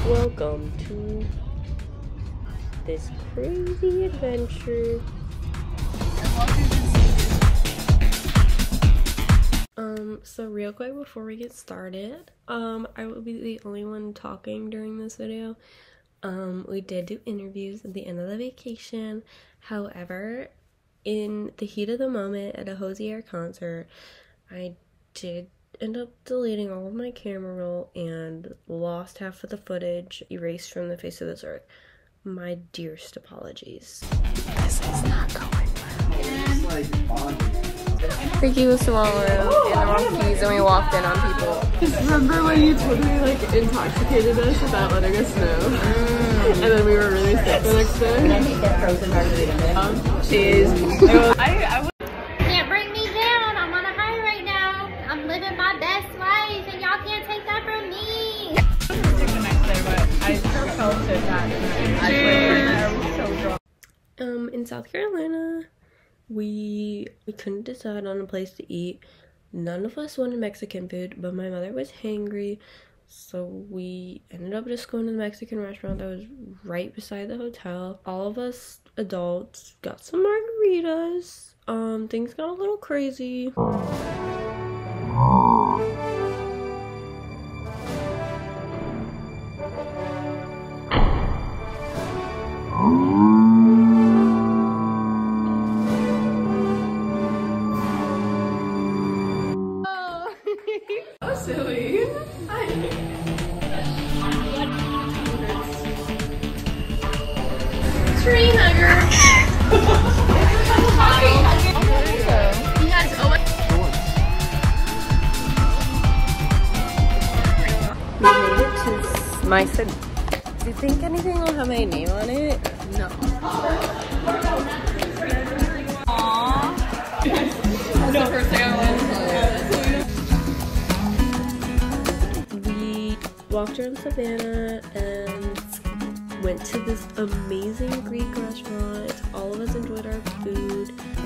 Welcome to this crazy adventure. So real quick before we get started, I will be the only one talking during this video. We did do interviews at the end of the vacation. However, in the heat of the moment at a Hozier concert, I did end up deleting all of my camera roll and lost half of the footage, erased from the face of this earth. My dearest apologies. This is not going well. Ricky was swallowed in the wrong keys and we walked in on people. Remember when you totally like intoxicated us without letting us know? And then we were really sick the next day? And I think that frozen margarita. Cheese. I can't bring me down. I'm on a high right now. I'm living my best life and y'all can't take that from me. Sick the next day, but I felt it that night. I was so drunk. In South Carolina, we couldn't decide on a place to eat. None of us wanted Mexican food, but my mother was hangry, so we ended up just going to the Mexican restaurant that was right beside the hotel. All of us adults got some margaritas. Things got a little crazy. Silly. Tree hugger. We made it to my said. Do you think anything will have my name on it? No. Aww. No, first thing I was. We walked around Savannah and went to this amazing Greek restaurant. All of us enjoyed our food.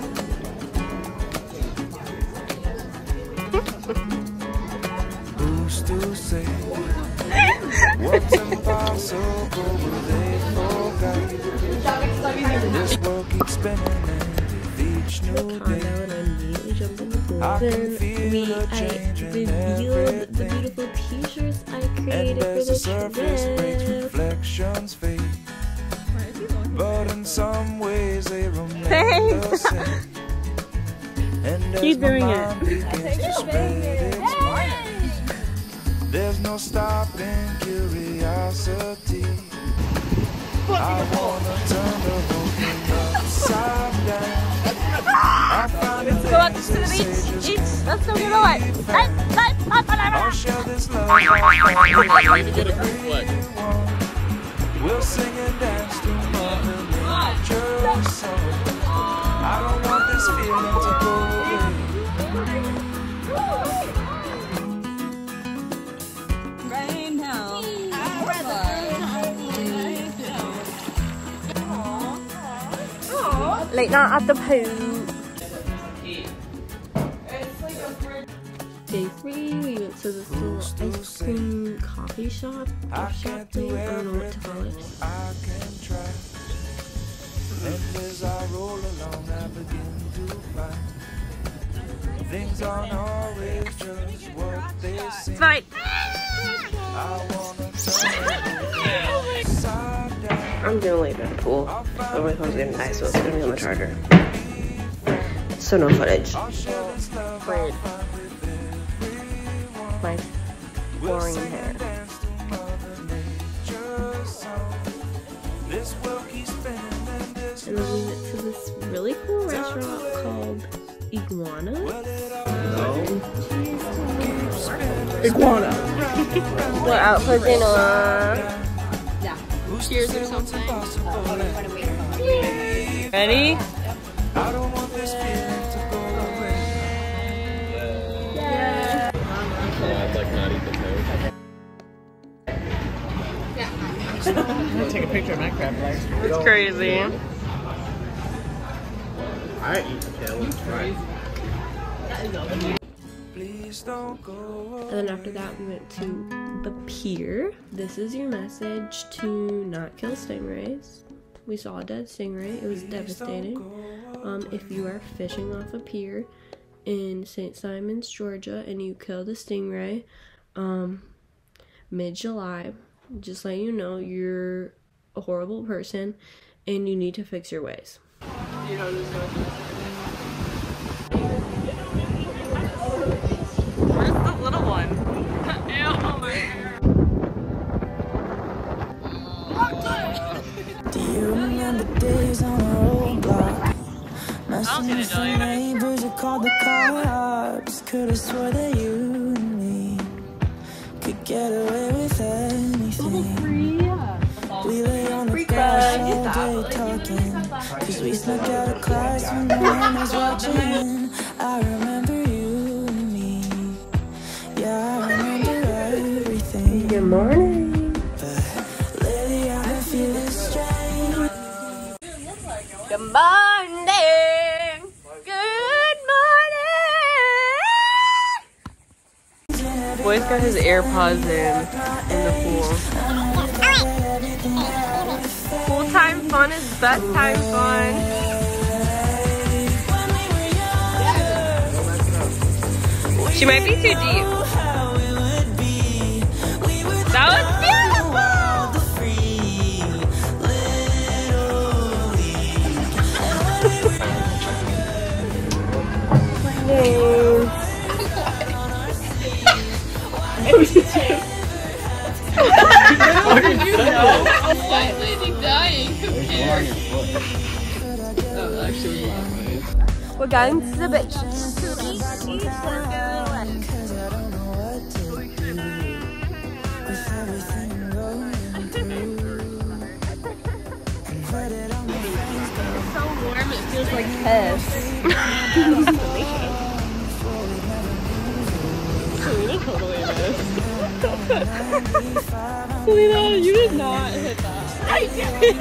Who's to say what's impossible they forgot? This world keeps spinning and each new Condo, day and I immediately jumped in the pool. I Then can feel a change in revealed the everything. beautiful t-shirts I And created for as the the surface breaks, trip. reflections fade. But in some ways they remain the same. And Keep as my doing it. mind begins to spread its wings, there's no stopping curiosity. I wanna turn the whole thing upside down. Let's Go up to the beach. Each. Let's go get away. I'll share this love. We'll sing and dance to Mother Nature's song. I don't want this feeling to go away. Right now. Late night at the pool. Day 3, we went to this little ice cream coffee shop, I gift shop can't thing. do I don't know what to call everything it. I can try. And as I roll along, I begin to find things aren't always just what they seem. Fine. I wanna turn upside down. I'm gonna leave it at the pool. Oh, my phone's gonna die, so it's gonna be on the charger. So no footage. I'll share this love. Weird. My boring hair. And then we went to this really cool restaurant called Iguana. Iguana. We're out for dinner. Cheers or something. Ready? I don't want this feeling to go away. I'd like not eat the toast. I'm gonna take a picture of my crab legs. It's crazy. I eat the tail. Right. please don't go. And then after that, we went to the pier. This is your message to not kill stingrays. We saw a dead stingray. It was devastating. If you are fishing off a pier in St. Simons, Georgia, and you killed a stingray mid-July, just let you know you're a horrible person and you need to fix your ways. You know, there's no. Where's the little one? Ew, my hair. Do you remember days on our old block? Messing with the neighbors who called the cops. Could've swore that you and me could get away with anything. We lay on the grass all day talking, cause we snuck out of class when no one was watching. I remember you and me. Yeah, I remember everything. Good morning. But lately I've been feeling strange. Good morning! Good morning! Boy's got his AirPods in the pool. Pool time fun is best time fun. She might be too deep. That was we're going to the beach. It's so warm, it feels like piss. Selena totally missed. Selena, you did not hit that. I did.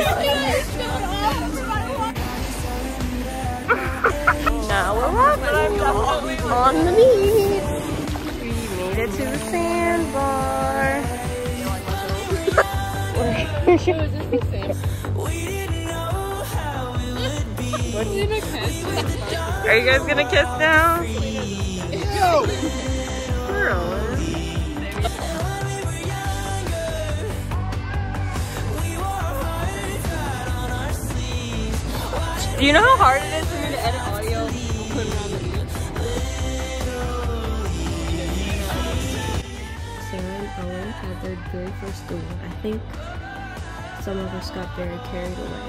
Now we're walking on the beach. We made it to the sandbar. Are you guys gonna kiss now? Go! Do you know how hard it is for me to edit audio? Sarah and Owen had their very first duel. I think some of us got very carried away.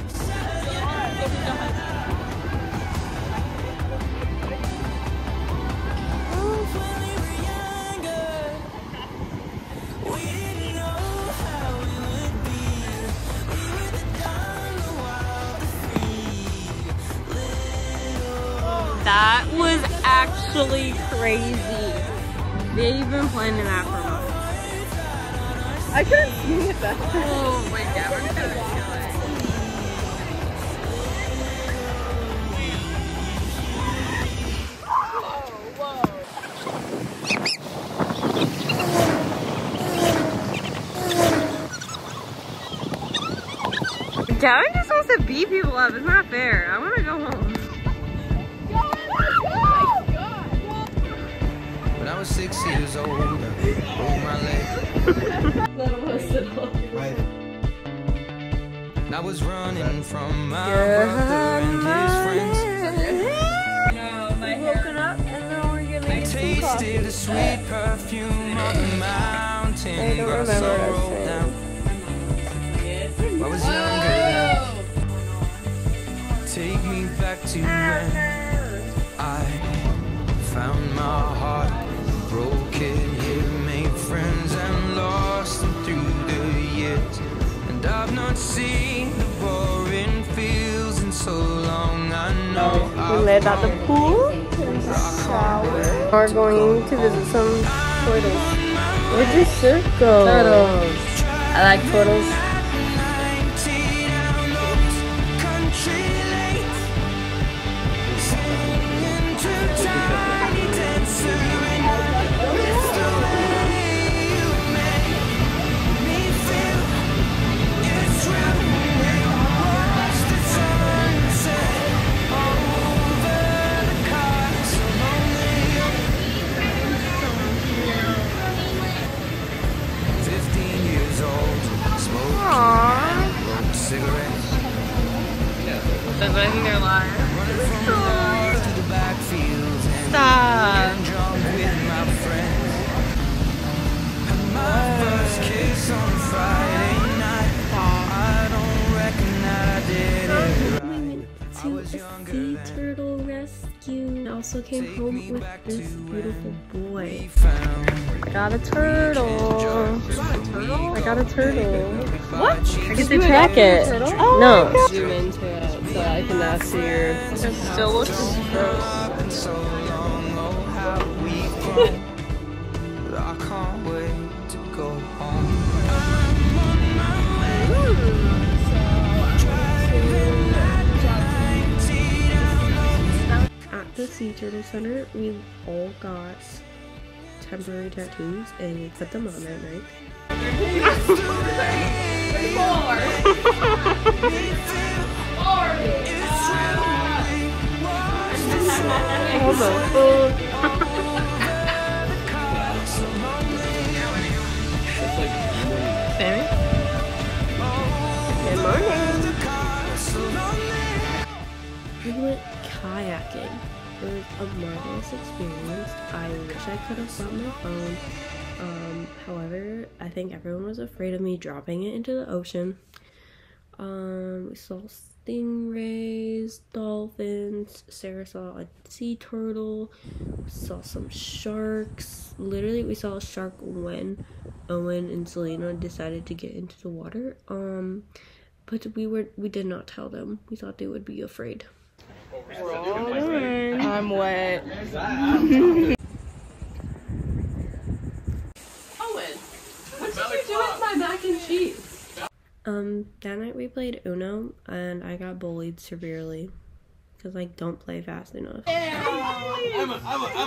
That was actually crazy. They've been planning that for months. I couldn't see it that time. Oh my god, we're gonna kill it. Gavin just wants to beat people up. It's not fair. I want to go home. When I was 6 years old, I broke my leg. I was running from my brother and his friends. Woken up and then we're gonna get some Tasted coffee. the sweet perfume of the mountain. I don't remember us saying. I was younger then. Take me back to when I found my heart, broke it here, made friends and lost them through the years. And I've not seen the boring fields in so long. I know We live at the pool, shower. We're going to visit some turtles. Where'd your shirt go? Turtles. I like turtles. living their life. Stop. To a sea turtle rescue. I also came home with this beautiful boy. I got a turtle. I got a turtle. What? I get to track it. Oh no. Zoom into it so I can now see your. It still looks gross. I can't wait to go home. At the Sea Turtle Center, we all got temporary tattoos and we put them on that night. Hold on. Sammy? Good morning. We went kayaking. It was a marvelous experience. I wish I could have brought my phone. However, I think everyone was afraid of me dropping it into the ocean. We saw stingrays, dolphins. Sarah saw a sea turtle. We saw some sharks. Literally, we saw a shark when Owen and Selena decided to get into the water. But we did not tell them. We thought they would be afraid. I'm wet. Owen, what did you do with my mac and cheese? That night we played Uno and I got bullied severely because I don't play fast enough. Emma.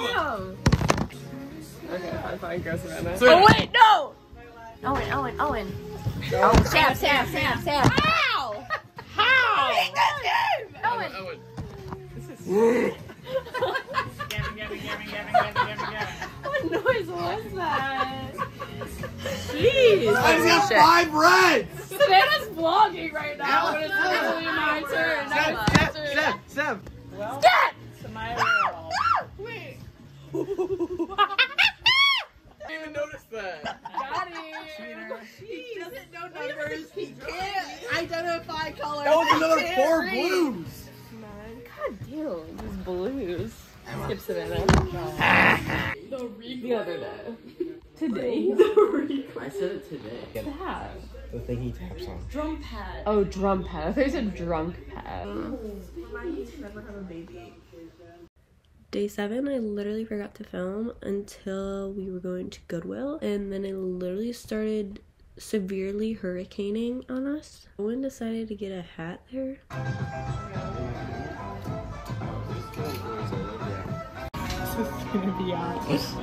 Okay, fine, go Savannah. Oh wait, no! Owen. Oh, Sam. How? How? Owen. What noise was that? Jeez. I got 5 reds! Savannah's vlogging right now, but it's literally my turn. Seb! Step! Wait. I didn't even notice that. Got it. He doesn't know numbers. He can't identify colors. That was another 4 blues! God damn, these blues. Skip Savannah. The other day. Today? I said it today. What's that? The thing he taps on. Drum pad. Oh, drum pad. I thought you said drunk pad. Never have a baby. Day 7, I literally forgot to film until we were going to Goodwill, and then it literally started severely hurricaning on us. Owen decided to get a hat there. This is gonna be out.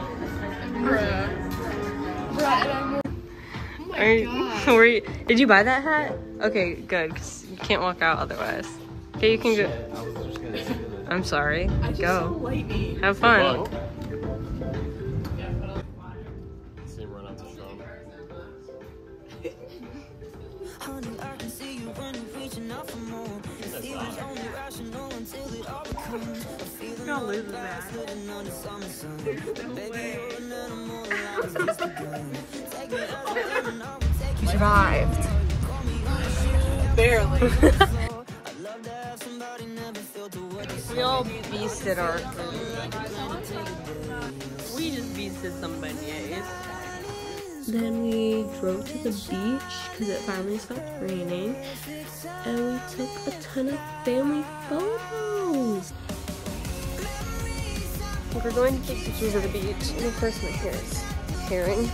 Did you buy that hat? Okay, good, because you can't walk out otherwise. Okay, you can go. I'm sorry. Go. Have fun. See him run out to Sean. Honey, I can see you when you're reaching out for more. It feels only rational until it all becomes a feeling Gonna lose that. living under summer sun. Baby, you're an animal and I was just a gun. Take me as I am and I will take you. Survived. Barely. I'd love to have somebody never felt the way you We all beasted our food. We just beasted some beignets. Then we drove to the beach because it finally stopped raining, and we took a ton of family photos. We're going to take pictures of the beach, and of course my hair is tearing.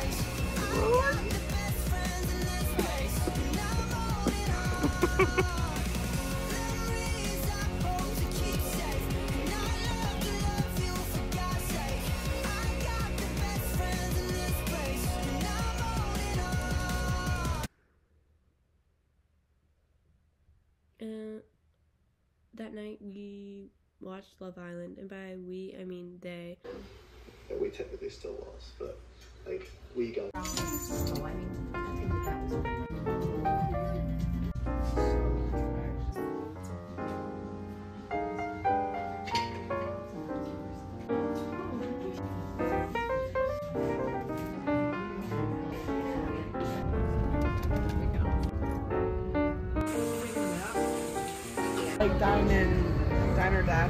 And that night we watched Love Island, and by we I mean they. Yeah, we technically still lost, but like we got. like Diner Dash.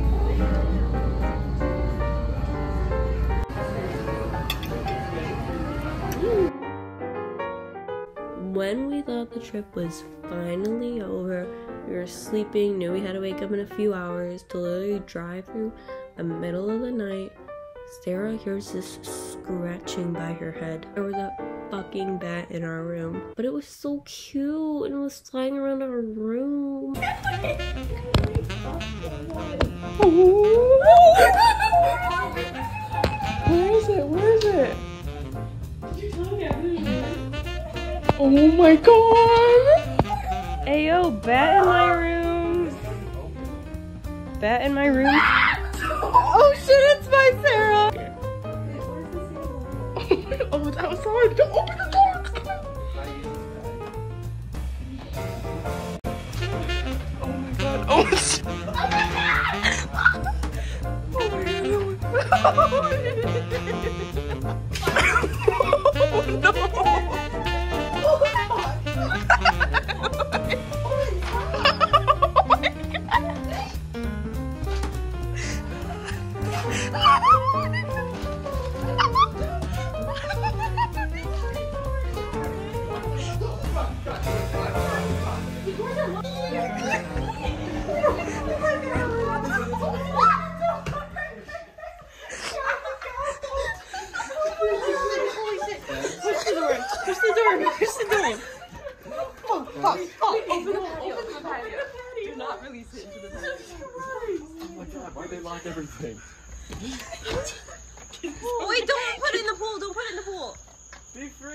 When we thought the trip was finally over, we were sleeping, knew we had to wake up in a few hours to literally drive through the middle of the night. Sarah hears this scratching by her head. There was a fucking bat in our room. But it was so cute and it was flying around our room. Where is it? Where is it? Oh my god! Ayo, bat in my room. Bat in my room. Oh shit, it's by Sarah. Oh, it's outside. Don't open the door. Oh my god. Oh, it's... Oh my god. Oh no. Everything. Oh wait, don't put it in the pool. Don't put it in the pool. Be free.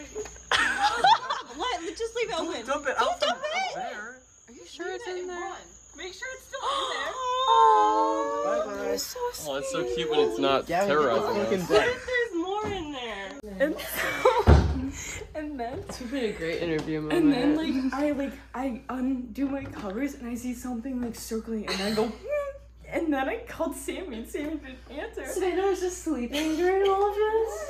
Just leave it open. Dump it. Don't dump it. There. Are you sure it's in there? Make sure it's still in there. Oh, Bye-bye. you're so sweet. Oh, it's so cute when it's not terrorizing us. What if there's more in there? And then This would be a great interview moment. And then I undo my covers and I see something like circling and I go and then I called Sammy and Sammy didn't answer. Savannah was just sleeping during all of this.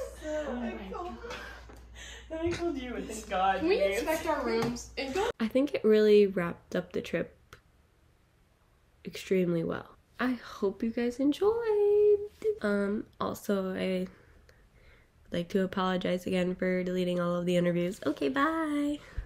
Then I called you and thank God. Can we inspect our rooms and go? I think it really wrapped up the trip extremely well. I hope you guys enjoyed. Also, I'd like to apologize again for deleting all of the interviews. Okay, bye.